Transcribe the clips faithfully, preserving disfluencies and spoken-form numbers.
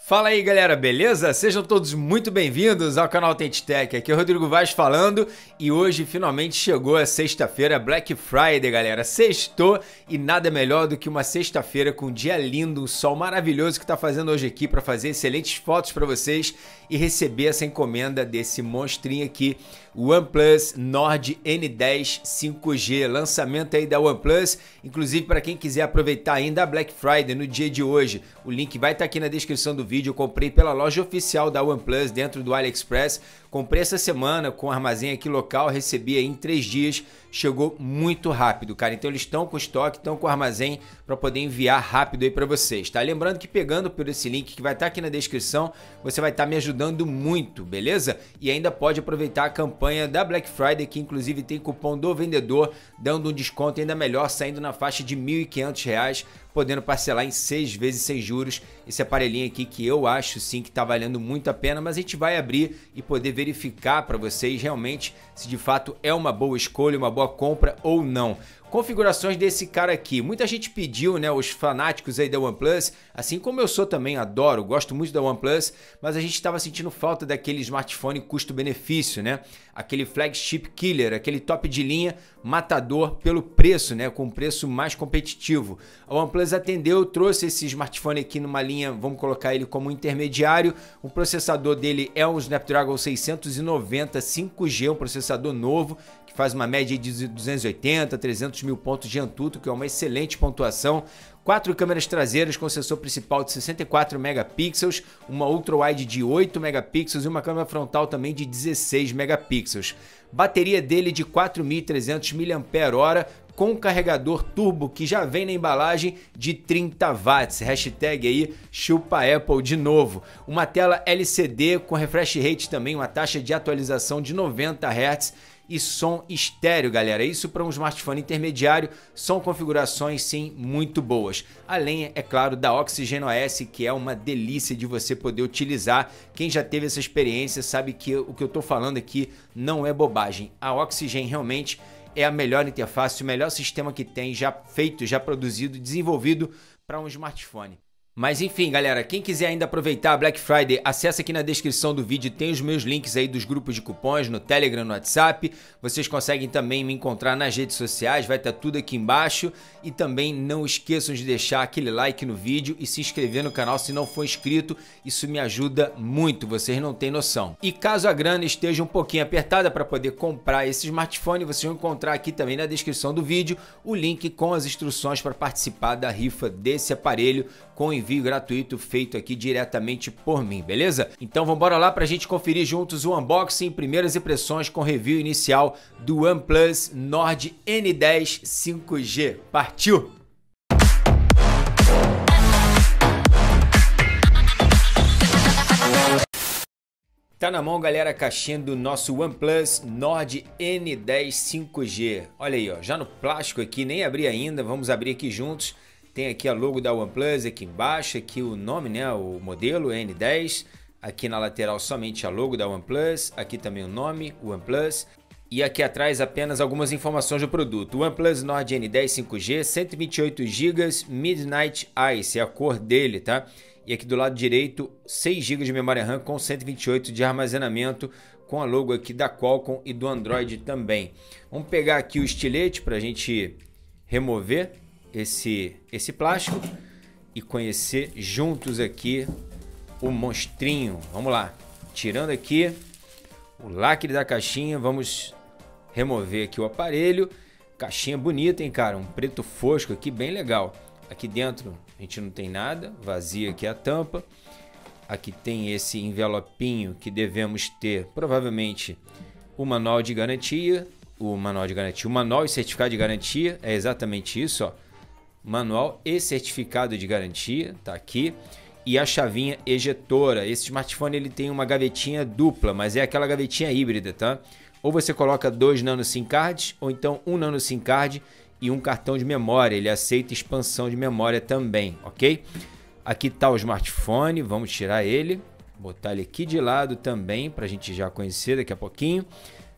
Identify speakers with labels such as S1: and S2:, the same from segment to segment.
S1: Fala aí galera, beleza? Sejam todos muito bem-vindos ao canal TenTech. Aqui é o Rodrigo Vaz falando e hoje finalmente chegou a sexta-feira, Black Friday, galera. Sextou e nada melhor do que uma sexta-feira com um dia lindo, um sol maravilhoso que tá fazendo hoje aqui para fazer excelentes fotos para vocês e receber essa encomenda desse monstrinho aqui, o OnePlus Nord N dez cinco G, lançamento aí da OnePlus. Inclusive para quem quiser aproveitar ainda a Black Friday no dia de hoje, o link vai estar aqui na descrição do vídeo. Eu comprei pela loja oficial da OnePlus dentro do AliExpress. Comprei essa semana com armazém aqui local, recebi aí em três dias, chegou muito rápido, cara. Então eles estão com estoque, estão com armazém para poder enviar rápido aí para vocês, tá? Lembrando que pegando por esse link que vai estar aqui na descrição, você vai estar me ajudando muito, beleza? E ainda pode aproveitar a campanha da Black Friday, que inclusive tem cupom do vendedor, dando um desconto ainda melhor, saindo na faixa de mil e quinhentos reais, podendo parcelar em seis vezes sem juros. Esse aparelhinho aqui que eu acho sim que tá valendo muito a pena, mas a gente vai abrir e poder verificar para vocês realmente se de fato é uma boa escolha, uma boa compra ou não. Configurações desse cara aqui, muita gente pediu, né, os fanáticos aí da OnePlus, assim como eu sou também, adoro, gosto muito da OnePlus, mas a gente estava sentindo falta daquele smartphone custo-benefício, né, aquele flagship killer, aquele top de linha matador pelo preço, né, com um preço mais competitivo. A OnePlus atendeu, trouxe esse smartphone aqui numa linha, vamos colocar ele como intermediário. O processador dele é um Snapdragon seiscentos e noventa cinco G, um processador novo, que faz uma média de duzentos e oitenta, trezentos mil pontos de Antutu, que é uma excelente pontuação. Quatro câmeras traseiras com sensor principal de sessenta e quatro megapixels, uma ultra-wide de oito megapixels e uma câmera frontal também de dezesseis megapixels. Bateria dele de quatro mil e trezentos miliampères-hora, com carregador turbo que já vem na embalagem de trinta watts. Hashtag aí chupa Apple de novo. Uma tela L C D com refresh rate também, uma taxa de atualização de noventa hertz e som estéreo, galera. Isso para um smartphone intermediário são configurações sim muito boas. Além, é claro, da Oxygen O S, que é uma delícia de você poder utilizar. Quem já teve essa experiência sabe que o que eu estou falando aqui não é bobagem. A Oxygen realmente é a melhor interface, o melhor sistema que tem, já feito, já produzido, desenvolvido para um smartphone. Mas enfim, galera, quem quiser ainda aproveitar a Black Friday, acessa aqui na descrição do vídeo, tem os meus links aí dos grupos de cupons no Telegram, no WhatsApp. Vocês conseguem também me encontrar nas redes sociais, vai estar tudo aqui embaixo. E também não esqueçam de deixar aquele like no vídeo e se inscrever no canal se não for inscrito, isso me ajuda muito, vocês não têm noção. E caso a grana esteja um pouquinho apertada para poder comprar esse smartphone, vocês vão encontrar aqui também na descrição do vídeo o link com as instruções para participar da rifa desse aparelho com envio gratuito feito aqui diretamente por mim, beleza? Então vamos embora lá para a gente conferir juntos o unboxing, primeiras impressões com review inicial do OnePlus Nord N dez cinco G. Partiu! Tá na mão, galera, a caixinha do nosso OnePlus Nord N dez cinco G. Olha aí, ó, já no plástico aqui, nem abri ainda, vamos abrir aqui juntos. Tem aqui a logo da OnePlus aqui embaixo, aqui o nome, né, o modelo N dez. Aqui na lateral somente a logo da OnePlus, aqui também o nome, OnePlus. E aqui atrás apenas algumas informações do produto. O OnePlus Nord N dez cinco G, cento e vinte e oito gigas, Midnight Ice, é a cor dele, tá? E aqui do lado direito, seis gigas de memória RAM com cento e vinte e oito de armazenamento, com a logo aqui da Qualcomm e do Android também. Vamos pegar aqui o estilete para a gente remover esse, esse plástico e conhecer juntos aqui o monstrinho. Vamos lá, tirando aqui o lacre da caixinha, vamos remover aqui o aparelho. Caixinha bonita, hein, cara, um preto fosco aqui, bem legal. Aqui dentro a gente não tem nada, vazia aqui a tampa. Aqui tem esse envelopinho que devemos ter, provavelmente, o manual de garantia. O manual de garantia, o manual e certificado de garantia, é exatamente isso, ó. Manual e certificado de garantia, tá aqui. E a chavinha ejetora. Esse smartphone ele tem uma gavetinha dupla, mas é aquela gavetinha híbrida, tá? Ou você coloca dois nano SIM cards, ou então um nano SIM card e um cartão de memória. Ele aceita expansão de memória também, ok? Aqui tá o smartphone, vamos tirar ele, botar ele aqui de lado também, para a gente já conhecer daqui a pouquinho.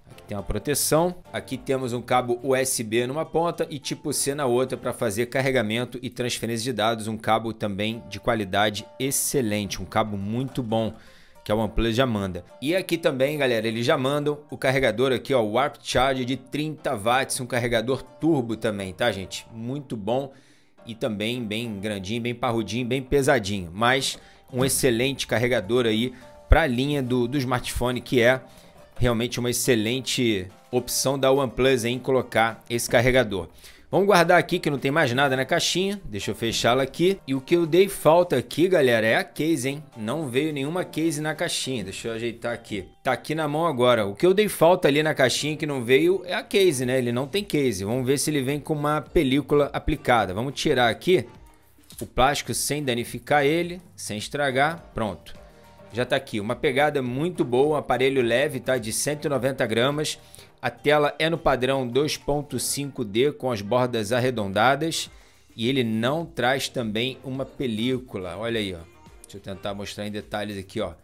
S1: Aqui tem uma proteção. Aqui temos um cabo U S B numa ponta e tipo C na outra para fazer carregamento e transferência de dados. Um cabo também de qualidade excelente, um cabo muito bom que a OnePlus já manda. E aqui também, galera, eles já mandam o carregador aqui, ó, o Warp Charge de trinta watts, um carregador turbo também, tá, gente? Muito bom e também bem grandinho, bem parrudinho, bem pesadinho, mas um excelente carregador aí para a linha do, do smartphone, que é realmente uma excelente opção da OnePlus em colocar esse carregador. Vamos guardar aqui que não tem mais nada na caixinha. Deixa eu fechá-la aqui. E o que eu dei falta aqui, galera, é a case, hein? Não veio nenhuma case na caixinha. Deixa eu ajeitar aqui. Tá aqui na mão agora. O que eu dei falta ali na caixinha que não veio é a case, né? Ele não tem case. Vamos ver se ele vem com uma película aplicada. Vamos tirar aqui o plástico sem danificar ele, sem estragar. Pronto. Já tá aqui. Uma pegada muito boa. Um aparelho leve, tá? De cento e noventa gramas. A tela é no padrão dois ponto cinco D com as bordas arredondadas e ele não traz também uma película. Olha aí, ó. Deixa eu tentar mostrar em detalhes aqui, ó.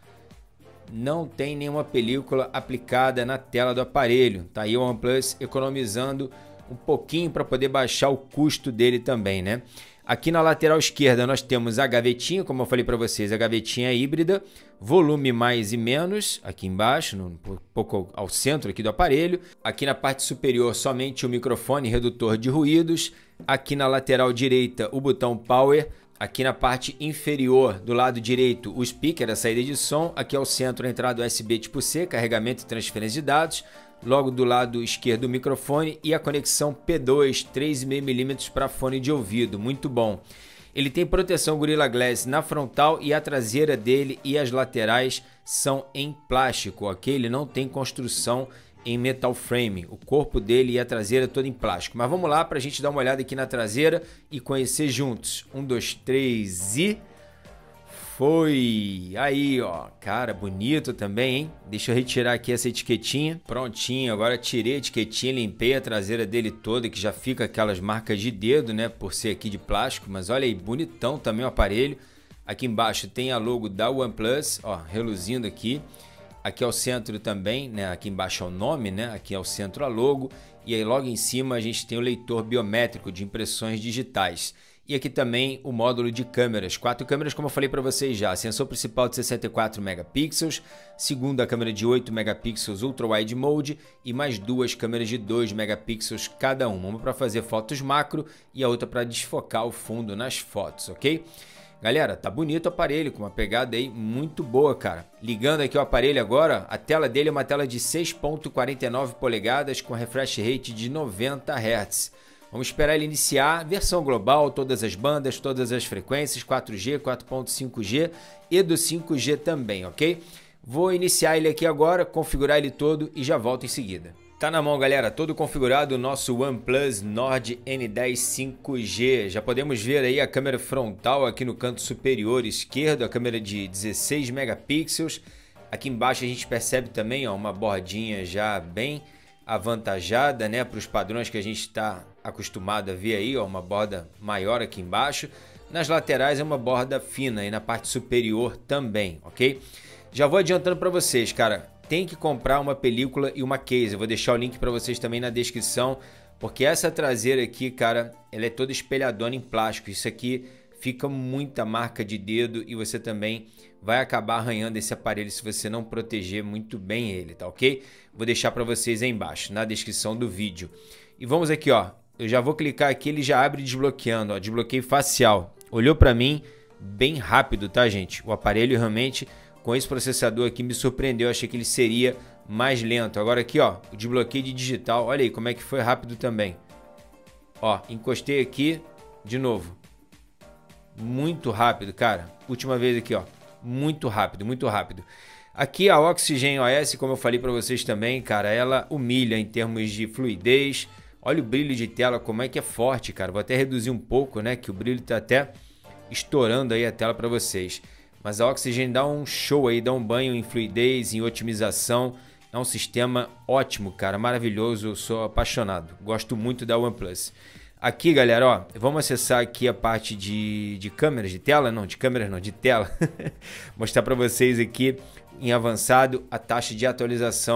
S1: Não tem nenhuma película aplicada na tela do aparelho. Tá aí o OnePlus economizando um pouquinho para poder baixar o custo dele também, né? Aqui na lateral esquerda nós temos a gavetinha, como eu falei para vocês, a gavetinha híbrida, volume mais e menos, aqui embaixo, um pouco ao centro aqui do aparelho. Aqui na parte superior somente o microfone redutor de ruídos. Aqui na lateral direita o botão Power. Aqui na parte inferior do lado direito o speaker, a saída de som. Aqui ao centro a entrada U S B tipo C, carregamento e transferência de dados. Logo do lado esquerdo o microfone e a conexão P dois, três vírgula cinco milímetros para fone de ouvido, muito bom. Ele tem proteção Gorilla Glass na frontal e a traseira dele e as laterais são em plástico, ok? Ele não tem construção em metal frame, o corpo dele e a traseira toda em plástico. Mas vamos lá para a gente dar uma olhada aqui na traseira e conhecer juntos. Um, dois, três e... foi! Aí, ó, cara, bonito também, hein? Deixa eu retirar aqui essa etiquetinha. Prontinho, agora tirei a etiquetinha, limpei a traseira dele toda, que já fica aquelas marcas de dedo, né? Por ser aqui de plástico, mas olha aí, bonitão também o aparelho. Aqui embaixo tem a logo da OnePlus, ó, reluzindo aqui. Aqui ao centro também, né? Aqui embaixo é o nome, né? Aqui ao centro a logo. E aí logo em cima a gente tem o leitor biométrico de impressões digitais. E aqui também o módulo de câmeras, quatro câmeras como eu falei para vocês já, sensor principal de sessenta e quatro megapixels, segunda câmera de oito megapixels Ultra Wide Mode e mais duas câmeras de dois megapixels cada uma, uma para fazer fotos macro e a outra para desfocar o fundo nas fotos, ok? Galera, tá bonito o aparelho, com uma pegada aí muito boa, cara. Ligando aqui o aparelho agora, a tela dele é uma tela de seis ponto quarenta e nove polegadas com refresh rate de noventa hertz. Vamos esperar ele iniciar, versão global, todas as bandas, todas as frequências, quatro G, quatro ponto cinco G e do cinco G também, ok? Vou iniciar ele aqui agora, configurar ele todo e já volto em seguida. Tá na mão, galera, todo configurado o nosso OnePlus Nord N dez cinco G. Já podemos ver aí a câmera frontal aqui no canto superior esquerdo, a câmera de dezesseis megapixels. Aqui embaixo a gente percebe também, ó, uma bordinha já bem avantajada, né, para os padrões que a gente está acostumado a ver aí, ó, uma borda maior aqui embaixo. Nas laterais é uma borda fina e na parte superior também, ok? Já vou adiantando para vocês, cara, tem que comprar uma película e uma case. Eu vou deixar o link para vocês também na descrição, porque essa traseira aqui, cara, ela é toda espelhadona em plástico. Isso aqui fica muita marca de dedo e você também vai acabar arranhando esse aparelho se você não proteger muito bem ele, tá ok? Vou deixar para vocês aí embaixo, na descrição do vídeo. E vamos aqui, ó. Eu já vou clicar aqui, ele já abre desbloqueando, ó, desbloqueio facial. Olhou para mim, bem rápido, tá, gente? O aparelho realmente, com esse processador aqui, me surpreendeu. Eu achei que ele seria mais lento. Agora aqui, ó, o desbloqueio de digital. Olha aí como é que foi rápido também. Ó, encostei aqui, de novo. Muito rápido, cara. Última vez aqui, ó. Muito rápido, muito rápido. Aqui a Oxygen O S, como eu falei para vocês também, cara, ela humilha em termos de fluidez. Olha o brilho de tela, como é que é forte, cara. Vou até reduzir um pouco, né, que o brilho tá até estourando aí a tela para vocês. Mas a Oxygen dá um show aí, dá um banho em fluidez, em otimização. É um sistema ótimo, cara, maravilhoso. Eu sou apaixonado, gosto muito da OnePlus. Aqui, galera, ó, vamos acessar aqui a parte de, de câmeras, de tela, não, de câmeras não, de tela. Mostrar para vocês aqui em avançado a taxa de atualização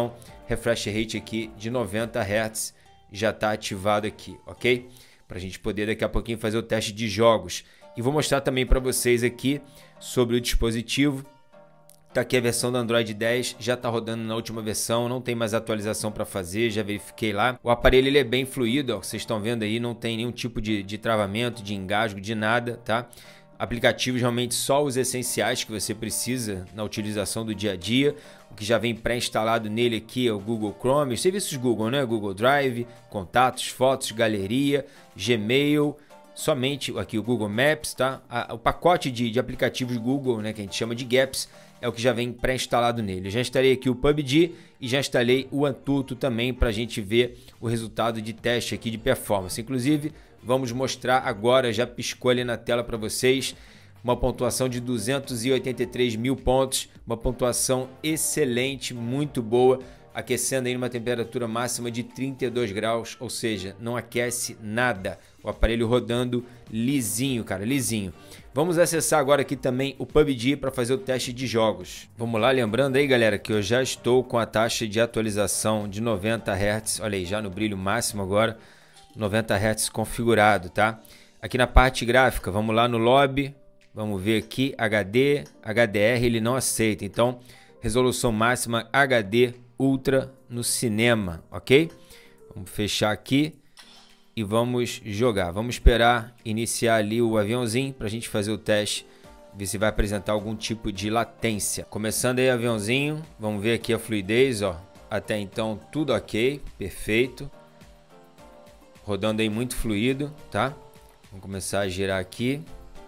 S1: refresh rate aqui de noventa hertz já está ativado aqui, ok? Para a gente poder daqui a pouquinho fazer o teste de jogos. E vou mostrar também para vocês aqui sobre o dispositivo. Tá aqui a versão do Android dez, já está rodando na última versão, não tem mais atualização para fazer, já verifiquei lá. O aparelho ele é bem fluido, ó, vocês estão vendo aí, não tem nenhum tipo de, de travamento, de engasgo, de nada, tá? Aplicativos realmente só os essenciais que você precisa na utilização do dia a dia. O que já vem pré-instalado nele aqui é o Google Chrome, os serviços Google, né? Google Drive, contatos, fotos, galeria, Gmail, somente aqui o Google Maps, tá? O pacote de, de aplicativos Google, né, que a gente chama de Gaps, é o que já vem pré-instalado nele. Eu já instalei aqui o P U B G e já instalei o Antutu também para a gente ver o resultado de teste aqui de performance. Inclusive, vamos mostrar agora, já piscou ali na tela para vocês, uma pontuação de duzentos e oitenta e três mil pontos, uma pontuação excelente, muito boa, aquecendo aí numa temperatura máxima de trinta e dois graus, ou seja, não aquece nada. O aparelho rodando lisinho, cara, lisinho. Vamos acessar agora aqui também o P U B G para fazer o teste de jogos. Vamos lá, lembrando aí, galera, que eu já estou com a taxa de atualização de noventa hertz, olha aí, já no brilho máximo agora, noventa hertz configurado, tá? Aqui na parte gráfica, vamos lá no lobby, vamos ver aqui, H D, H D R ele não aceita, então resolução máxima H D Ultra no cinema, ok? Vamos fechar aqui e vamos jogar. Vamos esperar iniciar ali o aviãozinho para a gente fazer o teste, ver se vai apresentar algum tipo de latência. Começando aí o aviãozinho, vamos ver aqui a fluidez, ó. Até então tudo ok, perfeito. Rodando aí muito fluido, tá? Vamos começar a girar aqui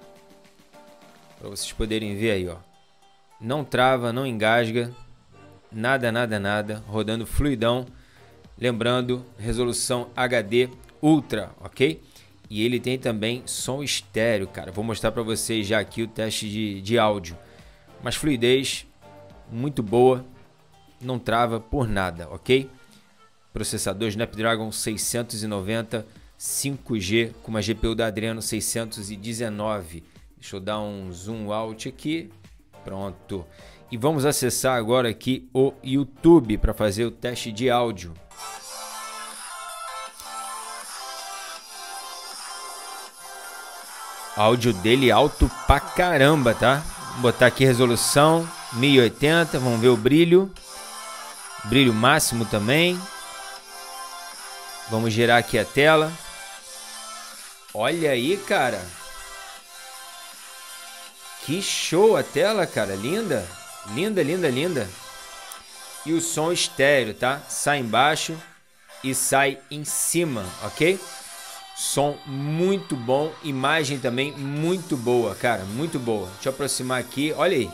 S1: para vocês poderem ver aí, ó. Não trava, não engasga, nada, nada, nada, rodando fluidão. Lembrando, resolução H D Ultra, ok? E ele tem também som estéreo, cara. Vou mostrar para vocês já aqui o teste de, de áudio. Mas fluidez muito boa, não trava por nada, ok? Processador Snapdragon seiscentos e noventa cinco G com uma G P U da Adreno seiscentos e dezenove. Deixa eu dar um zoom out aqui. Pronto. E vamos acessar agora aqui o YouTube para fazer o teste de áudio. Áudio dele alto pra caramba, tá? Vou botar aqui resolução mil e oitenta, vamos ver o brilho. Brilho máximo também. Vamos girar aqui a tela. Olha aí, cara. Que show a tela, cara. Linda. Linda, linda, linda. E o som estéreo, tá? Sai embaixo e sai em cima, ok? Som muito bom. Imagem também muito boa, cara. Muito boa. Deixa eu aproximar aqui. Olha aí.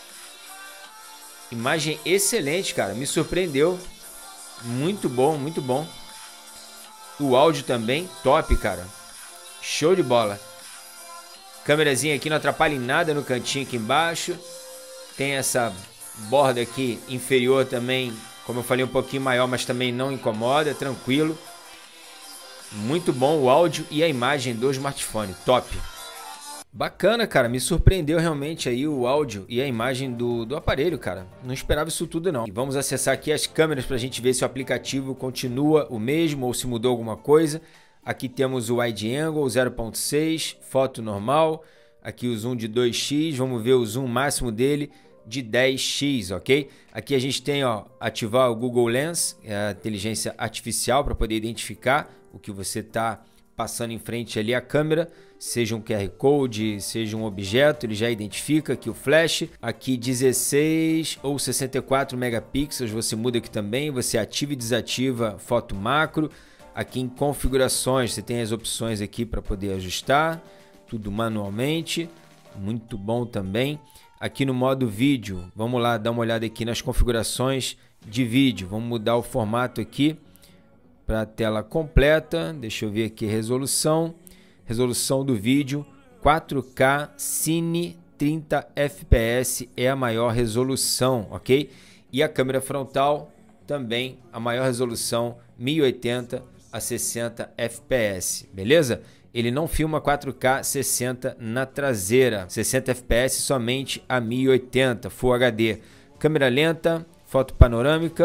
S1: Imagem excelente, cara. Me surpreendeu. Muito bom, muito bom. O áudio também top, cara. Show de bola. Câmerazinha aqui não atrapalha em nada no cantinho aqui embaixo. Tem essa borda aqui inferior também, como eu falei, um pouquinho maior, mas também não incomoda, tranquilo. Muito bom o áudio e a imagem do smartphone, top. Bacana, cara, me surpreendeu realmente aí o áudio e a imagem do, do aparelho, cara. Não esperava isso tudo não. E vamos acessar aqui as câmeras para a gente ver se o aplicativo continua o mesmo ou se mudou alguma coisa. Aqui temos o Wide Angle zero ponto seis, foto normal. Aqui o zoom de dois x, vamos ver o zoom máximo dele de dez x, ok? Aqui a gente tem, ó, ativar o Google Lens, a inteligência artificial para poder identificar o que você está passando em frente ali à câmera, seja um Q R Code, seja um objeto, ele já identifica aqui o flash. Aqui dezesseis ou sessenta e quatro megapixels, você muda aqui também, você ativa e desativa foto macro. Aqui em configurações, você tem as opções aqui para poder ajustar, tudo manualmente, muito bom também. Aqui no modo vídeo, vamos lá dar uma olhada aqui nas configurações de vídeo, vamos mudar o formato aqui para a tela completa. Deixa eu ver aqui resolução, resolução do vídeo quatro K Cine trinta F P S é a maior resolução, ok? E a câmera frontal também a maior resolução mil e oitenta a sessenta F P S, beleza? Ele não filma quatro K sessenta na traseira, sessenta F P S somente a mil e oitenta Full H D. Câmera lenta, foto panorâmica,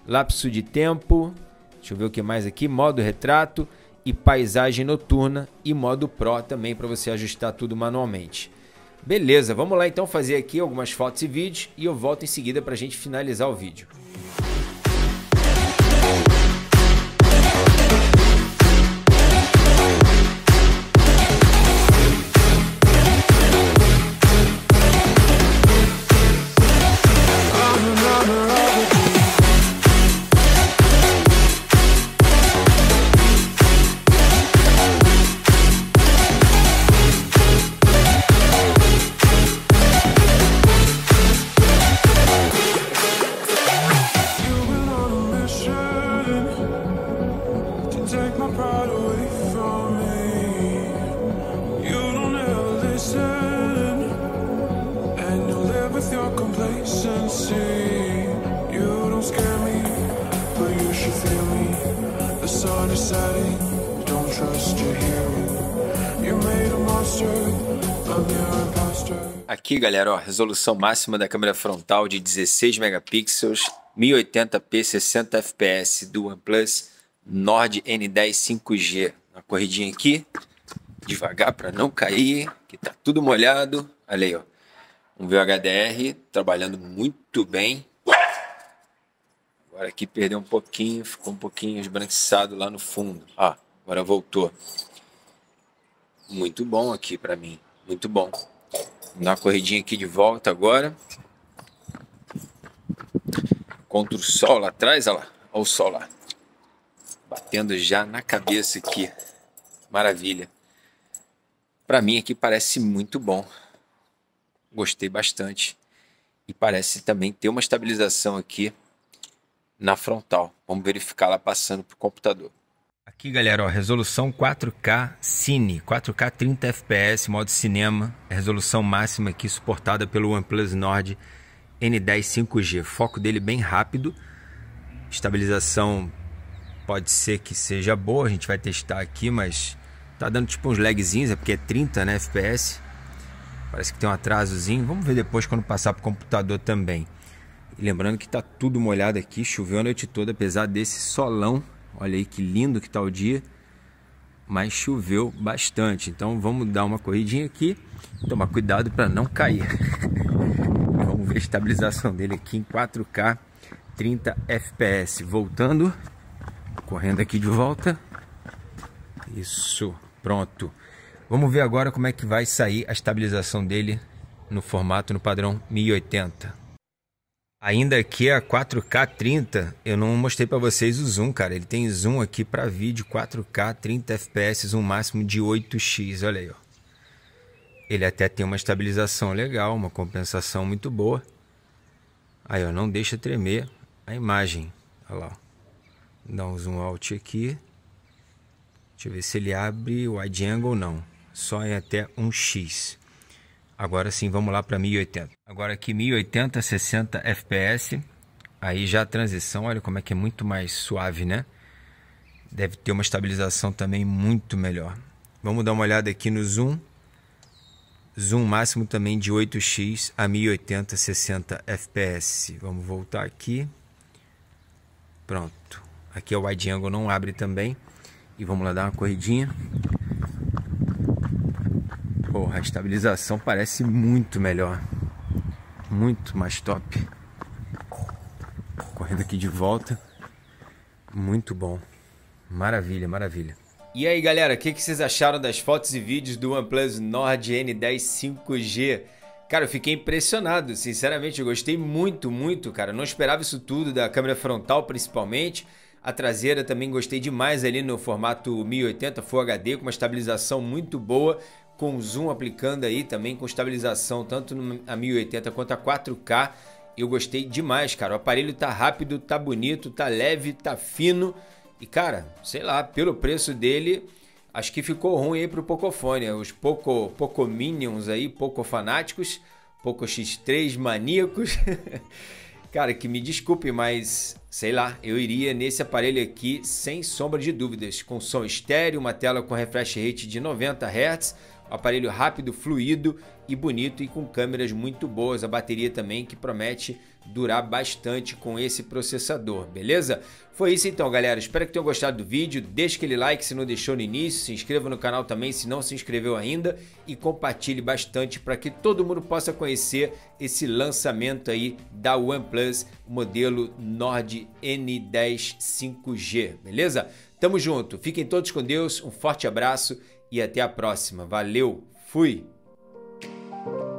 S1: lapso de tempo, deixa eu ver o que mais aqui, modo retrato e paisagem noturna e modo Pro também para você ajustar tudo manualmente. Beleza, vamos lá então fazer aqui algumas fotos e vídeos e eu volto em seguida para a gente finalizar o vídeo. Aqui, galera, ó, resolução máxima da câmera frontal de dezesseis megapixels, mil e oitenta p, sessenta F P S do OnePlus Nord N dez cinco G. Uma corridinha aqui, devagar para não cair, que tá tudo molhado. Olha aí, ó, um V H D R trabalhando muito bem. Agora aqui perdeu um pouquinho, ficou um pouquinho esbranquiçado lá no fundo. Ó, agora voltou. Muito bom aqui para mim, muito bom. Vou dar uma corridinha aqui de volta agora. Contra o sol lá atrás, olha lá. Olha o sol lá. Batendo já na cabeça aqui. Maravilha. Para mim aqui parece muito bom. Gostei bastante. E parece também ter uma estabilização aqui na frontal. Vamos verificar lá passando para o computador. Aqui, galera, ó, resolução quatro K Cine, quatro K trinta F P S, modo cinema, é a resolução máxima aqui suportada pelo OnePlus Nord N dez cinco G. Foco dele bem rápido, estabilização pode ser que seja boa, a gente vai testar aqui, mas tá dando tipo uns lagzinhos, é porque é trinta, né, F P S, parece que tem um atrasozinho, vamos ver depois quando passar para o computador também. E lembrando que tá tudo molhado aqui, choveu a noite toda, apesar desse solão. Olha aí que lindo que tá o dia, mas choveu bastante, então vamos dar uma corridinha aqui, tomar cuidado para não cair. Vamos ver a estabilização dele aqui em quatro K trinta F P S, voltando, correndo aqui de volta, isso, pronto. Vamos ver agora como é que vai sair a estabilização dele no formato, no padrão mil e oitenta. Ainda aqui a quatro K trinta, eu não mostrei para vocês o zoom, cara. Ele tem zoom aqui para vídeo quatro K trinta F P S, zoom máximo de oito X, olha aí, ó. Ele até tem uma estabilização legal, uma compensação muito boa. Aí, ó, não deixa tremer a imagem, olha lá, ó. Dá um zoom out aqui. Deixa eu ver se ele abre o wide angle ou não. Só em até um X. Agora sim, vamos lá para mil e oitenta. Agora aqui mil e oitenta, sessenta F P S. Aí já a transição, olha como é que é muito mais suave, né? Deve ter uma estabilização também muito melhor. Vamos dar uma olhada aqui no zoom. Zoom máximo também de oito X a mil e oitenta, sessenta F P S. Vamos voltar aqui. Pronto. Aqui o wide angle não abre também. E vamos lá dar uma corridinha. Porra, a estabilização parece muito melhor. Muito mais top. Correndo aqui de volta. Muito bom. Maravilha, maravilha. E aí, galera, o que, que vocês acharam das fotos e vídeos do OnePlus Nord N dez cinco G? Cara, eu fiquei impressionado. Sinceramente, eu gostei muito, muito, cara. Não esperava isso tudo, da câmera frontal principalmente. A traseira também gostei demais ali no formato mil e oitenta Full H D, com uma estabilização muito boa, com zoom aplicando aí também, com estabilização tanto a mil e oitenta quanto a quatro K. Eu gostei demais, cara. O aparelho tá rápido, tá bonito, tá leve, tá fino. E, cara, sei lá, pelo preço dele, acho que ficou ruim aí pro Pocophone. Os Poco, Poco Minions aí, Poco fanáticos, Poco X três maníacos. Cara, que me desculpe, mas sei lá, eu iria nesse aparelho aqui sem sombra de dúvidas, com som estéreo, uma tela com refresh rate de noventa hertz, Aparelho rápido, fluido e bonito e com câmeras muito boas. A bateria também que promete durar bastante com esse processador, beleza? Foi isso então, galera. Espero que tenham gostado do vídeo. Deixe aquele like se não deixou no início, se inscreva no canal também se não se inscreveu ainda e compartilhe bastante para que todo mundo possa conhecer esse lançamento aí da OnePlus, modelo Nord N dez cinco G, beleza? Tamo junto, fiquem todos com Deus, um forte abraço e até a próxima. Valeu, fui!